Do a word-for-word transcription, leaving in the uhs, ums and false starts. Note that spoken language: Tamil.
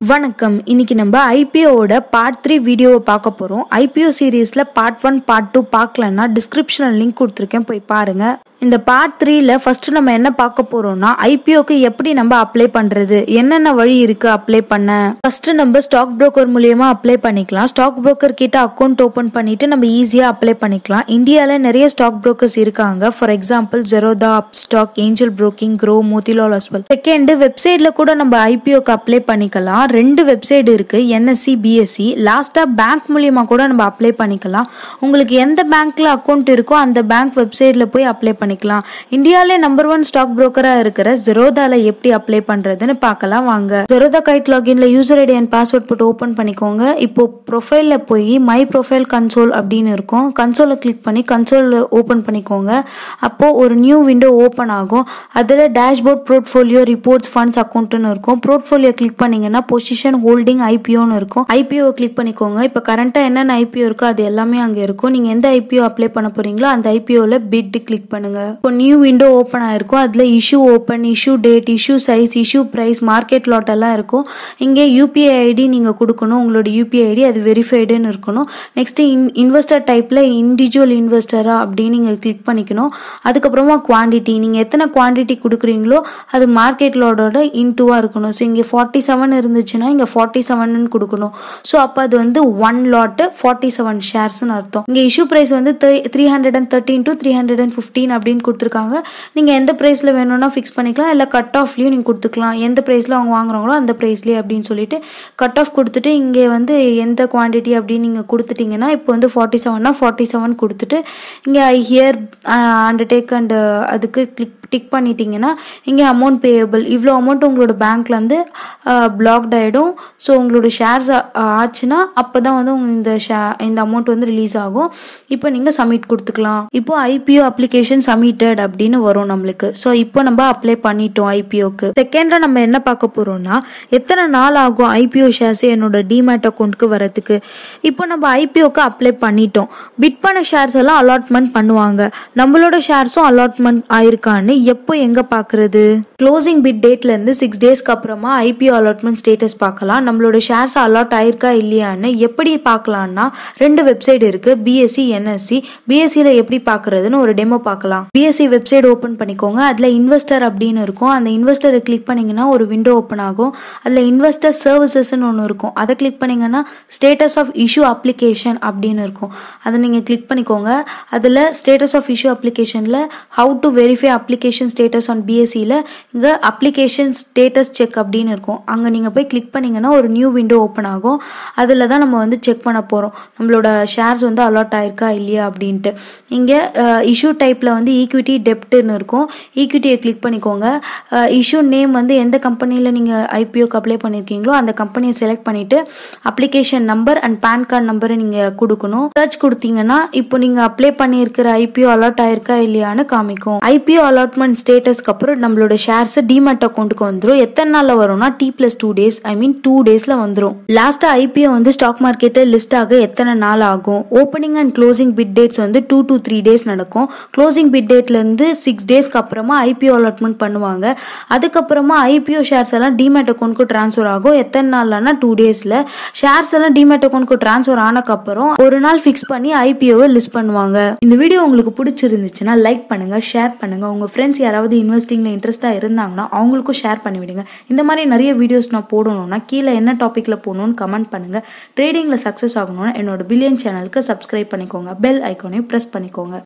வணக்கம். இன்னைக்கு நம்ம ஐபிஓட பார்ட் த்ரீ வீடியோவை பார்க்க போறோம். ஐபிஓ சீரீஸ்ல பார்ட் ஒன் பார்ட் டூ பார்க்கலன்னா டிஸ்கிரிப்ஷனில் லிங்க் கொடுத்துருக்கேன், போய் பாருங்க. இந்த பார்ட் த்ரீல ஃபர்ஸ்ட் நம்ம என்ன பார்க்க போறோம்னா ஐபிஓக்கு எப்படி நம்ம அப்ளை பண்றது, என்னென்ன வழி இருக்கு அப்ளை பண்ண. ஃபர்ஸ்ட் நம்ம ஸ்டாக் புரோக்கர் மூலியமா அப்ளை பண்ணிக்கலாம். ஸ்டாக் புரோக்கர் கிட்ட அக்கௌண்ட் ஓபன் பண்ணிட்டு நம்ம ஈஸியா அப்ளை பண்ணிக்கலாம். இந்தியால நிறைய ஸ்டாக் புரோக்கர்ஸ் இருக்காங்க. For example Zerodha, Upstox, Angel Broking, Groww, Motilal Oswal. Second, வெப்சைட்ல கூட நம்ம ஐபிஓக்கு அப்ளை பண்ணிக்கலாம். ரெண்டு வெப்சைட் இருக்கு, என்எஸ்சி, பிஎஸ்சி. லாஸ்டா பேங்க் மூலியமா கூட நம்ம அப்ளை பண்ணிக்கலாம். உங்களுக்கு எந்த பேங்க்ல அக்கௌண்ட் இருக்கோ அந்த பேங்க் வெப்சைட்ல போய் அப்ளை பண்ணிக்கலாம். இந்தியாவிலே நம்பர் ஒன் ஸ்டாக் புரோக்கரா இருக்கிற ஜெரோதால எப்படி அப்ளை பண்றதுன்னு பார்க்கலாம் வாங்க. ஜெரோதா கைட் லாகின்ல யூசர் ஐடி அண்ட் பாஸ்வேர்ட் போட்டு ஓபன் பண்ணிக்கோங்க. இப்போ ப்ரொஃபைல்ல போய் மை ப்ரொஃபைல் கன்சோல் அப்படின்னு இருக்கும். கன்சோலை கிளிக் பண்ணி கன்சோல் ஓபன் பண்ணிக்கோங்க. அப்போ ஒரு நியூ விண்டோ ஓபன் ஆகும். அதுல டேஷ்போர்ட், போர்ட்ஃபோலியோ, ரிப்போர்ட்ஸ், ஃபண்ட்ஸ், அக்கௌண்ட்னு இருக்கும். போர்ட்ஃபோலியோ கிளிக் பண்ணீங்கன்னா பொசிஷன், ஹோல்டிங், ஐபிஓன்னு இருக்கும். ஐபிஓ கிளிக் பண்ணிக்கோங்க. இப்போ கரண்டா என்னென்ன ஐபிஓ இருக்கோ அது எல்லாமே அங்க இருக்கும். நீங்க எந்த ஐபிஓ அப்ளை பண்ண போறீங்களோ அந்த ஐபிஓல பிட் கிளிக் பண்ணுங்க. இப்போ நியூ விண்டோ ஓபன் ஆயிருக்கும். அதுல issue open, issue date, issue size, issue price, market lot எல்லாம் இருக்கும். இங்கே யூபிஐ ஐடி நீங்க கொடுக்கணும். உங்களோட யூபிஐ ஐடி அது வெரிஃபைடுன்னு இருக்கணும். நெக்ஸ்ட் இன்வெஸ்டர் டைப்ல இண்டிவிஜுவல் இன்வெஸ்டரா அப்படின்னு நீங்க கிளிக் பண்ணிக்கணும். அதுக்கப்புறமா குவான்டிட்டி, நீங்க எத்தனை குவான்டிட்டி கொடுக்குறீங்களோ அது மார்க்கெட் லாடோட இன்டூவா இருக்கணும். ஸோ இங்கே ஃபார்ட்டி செவன் இருந்துச்சுன்னா இங்க ஃபார்ட்டி செவன் கொடுக்கணும். ஸோ அப்போ அது வந்து ஒன் லாட் ஃபார்ட்டி செவன் ஷேர்ஸ்னு அர்த்தம். இங்க இஷ்யூ பிரைஸ் வந்து three hundred and thirteen to three hundred and fifteen அப்படின்னு கொடுத்துருக்காங்க. நீங்க எந்த பிரைஸ்ல வேணும்னா ஃபிக்ஸ் பண்ணிக்கலாம், இல்ல கட் ஆஃப்லயும் நீங்க கொடுத்துக்கலாம். எந்த பிரைஸ்ல அவங்க வாங்குறாங்களோ அந்த பிரைஸ்லயே அப்படின்னு சொல்லிட்டு கட் ஆஃப் கொடுத்துட்டு இங்கே வந்து எந்த குவான்டிட்டி அப்படின்னு நீங்க கொடுத்துட்டீங்கன்னா இப்போ வந்து ஃபார்ட்டி செவன்னா ஃபார்ட்டி செவன் கொடுத்துட்டு இங்கே ஐ ஹியர் அண்டர்டேக் அண்ட் அதுக்கு கிளிக் டிக் பண்ணிட்டீங்கன்னா இங்கே அமௌண்ட் பேயபிள், இவ்வளோ அமௌண்ட் உங்களோட பேங்க்ல இருந்து பிளாக்ட் ஆகிடும். ஸோ உங்களோட ஷேர்ஸ் ஆச்சுன்னா அப்போதான் வந்து இந்த ஷே இந்த அமௌண்ட் வந்து ரிலீஸ் ஆகும். இப்போ நீங்கள் சப்மிட் கொடுத்துக்கலாம். இப்போ ஐபிஓ அப்ளிகேஷன் சப்மிட்டட் அப்படின்னு வரும் நம்மளுக்கு. ஸோ இப்போ நம்ம அப்ளை பண்ணிட்டோம் ஐபிஓக்கு. செகண்டா நம்ம என்ன பார்க்க போறோம்னா எத்தனை நாள் ஆகும் ஐபிஓ ஷேர்ஸ் என்னோட டிமேட் அக்கௌண்ட்க்கு வரதுக்கு. இப்போ நம்ம ஐபிஓக்கு அப்ளை பண்ணிட்டோம். பிட் பண்ண ஷேர்ஸ் எல்லாம் அலாட்மெண்ட் பண்ணுவாங்க. நம்மளோட ஷேர்ஸும் அலாட்மெண்ட் ஆயிருக்கான்னு எப்போ எங்க பாக்குறது? க்ளோசிங் பிட் டேட்ல இருந்து சிக்ஸ் டேஸ்க்கு அப்புறமா ஐபிஓ அலாட்மெண்ட் ஸ்டேட்டஸ் பார்க்கலாம். நம்மளோட ஷேர்ஸ் அலாட் ஆயிருக்கா இல்லையான்னு எப்படி பார்க்கலாம்னா ரெண்டு வெப்சைட் இருக்கு, பிஎஸ்சி, என்எஸ்சி. பிஎஸ்சில எப்படி பாக்குறதுன்னு ஒரு டெமோ பார்க்கலாம். பிஎஸ்சி வெப்சைட் ஓபன் பண்ணிக்கோங்க. அதுல இன்வெஸ்டர் அப்படின்னு இருக்கும். அந்த இன்வெஸ்டரை கிளிக் பண்ணீங்கன்னா ஒரு விண்டோ ஓபன் ஆகும். அதுல இன்வெஸ்டர் சர்வீசஸ்ன்னு ஒன்று இருக்கும். அதை கிளிக் பண்ணீங்கன்னா ஸ்டேட்டஸ் ஆஃப் இஷ்யூ அப்ளிகேஷன் அப்படின்னு இருக்கும். அதை நீங்க கிளிக் பண்ணிக்கோங்க. அதுல ஸ்டேட்டஸ் ஆஃப் இஷ்யூ அப்ளிகேஷன்ல how to verify application status on பிஎஸ்சில இங்க அப்ளிகேஷன் ஸ்டேட்டஸ் செக் அப்படின்னு இருக்கும். அங்க நீங்க போய் கிளிக் பண்ணீங்கன்னா ஒரு நியூ விண்டோ ஓபன் ஆகும். அதுல தான் நம்ம வந்து செக் பண்ண போறோம் நம்மளோட ஷேர்ஸ் வந்து அலாட் ஆயிருக்கா இல்லையா அப்படின்ட்டு. இங்க இஷ்யூ டைப்ல வந்து ஈக்விட்டி, டெப்ட்னு இருக்கும். ஈக்விட்டியை கிளிக் பண்ணிக்கோங்க. இஷ்யூ நேம் வந்து எந்த கம்பெனில நீங்க ஐபிஓக்கு அப்ளை பண்ணிருக்கீங்களோ அந்த கம்பெனியை செலக்ட் பண்ணிட்டு application number and PAN card நம்பரை நீங்க கொடுக்கணும். சர்ச் கொடுத்தீங்கன்னா இப்போ நீங்க அப்ளை பண்ணிருக்கிற ஐபிஓ அலாட் ஆயிருக்கா இல்லையான்னு காமிக்கும். ஐபிஓ அலாட்மெண்ட் ஸ்டேட்டஸ்க்கு அப்புறம் நம்மளோட ஷேர்ஸ் டிமேட் அக்கௌண்ட்க்கு வந்துரும். எத்தனை நாள்ல வரும்னா T plus two days I mean two டேஸ்ல வந்துரும். லாஸ்டா ஐபிஓ வந்து ஸ்டாக் மார்க்கெட்ல லிஸ்ட் ஆக எத்தனை நாள் ஆகும்? Opening and closing bid dates வந்து டூ டு த்ரீ டேஸ் நடக்கும். க்ளோசிங் பிட் டேட்ல இருந்து சிக்ஸ் டேஸ்க்கு அப்புறமா ஐபிஓ அலாட்மெண்ட் பண்ணுவாங்க. அதுக்கப்புறமா ஐபிஓ ஷேர்ஸ் எல்லாம் டிமேட் அக்கௌண்ட்க்கு டிரான்ஸ்ஃபர் ஆகும். எத்தனை நாள்லன்னா டூ டேஸ்ல. ஷேர்ஸ் எல்லாம் டிமேட் அக்கௌண்ட்க்கு டிரான்ஸ்ஃபர் ஆனக்கு அப்புறம் ஒரு நாள் ஃபிக்ஸ் பண்ணி ஐபிஓவை லிஸ்ட் பண்ணுவாங்க. இந்த வீடியோ உங்களுக்கு பிடிச்சிருந்துச்சுன்னா லைக் பண்ணுங்க, ஷேர் பண்ணுங்க. உங்க ஃப்ரெண்ட்ஸ் யாராவது இன்வெஸ்டிங்ல இன்ட்ரெஸ்டா இருந்தாங்கன்னா அவங்களுக்கும் ஷேர் பண்ணி விடுங்க. இந்த மாதிரி நிறைய வீடியோஸ் நான் போடணும்னா கீழே என்ன டாபிக்ல போகணும்னு கமெண்ட் பண்ணுங்க. ட்ரேடிங்ல சக்சஸ் ஆகணும்னா என்னோட பில்லியன் சேனலுக்கு சப்ஸ்கிரைப் பண்ணிக்கோங்க. பெல் ஐக்கானையும் பிரஸ் பண்ணிக்கோங்க.